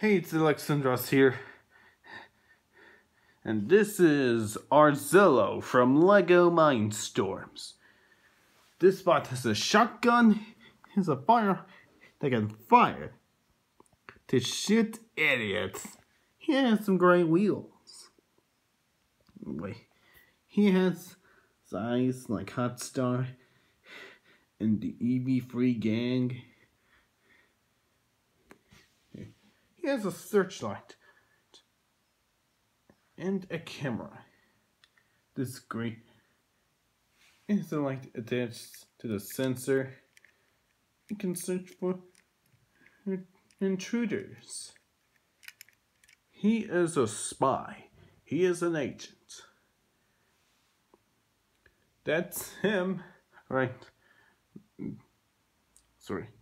Hey, it's Alexandros here, and this is Arzilo from Lego Mindstorms. This bot has a shotgun, has a fire that can fire to shoot idiots. He has some great wheels. Wait, he has eyes like Hot Star and the EV3 gang. He has a searchlight and a camera. This is great. It's the light attached to the sensor. You can search for intruders. He is a spy. He is an agent. That's him, right? Sorry.